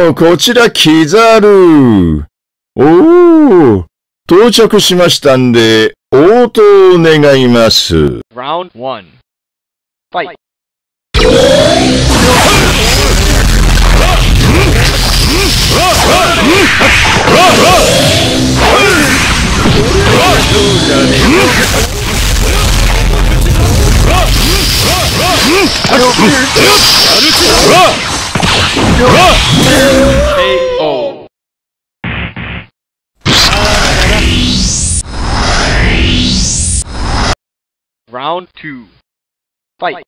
お、こちらキザル。おお、到着しましたんで、応答願います。 Round 1. Fight. KO. Round 2. Fight.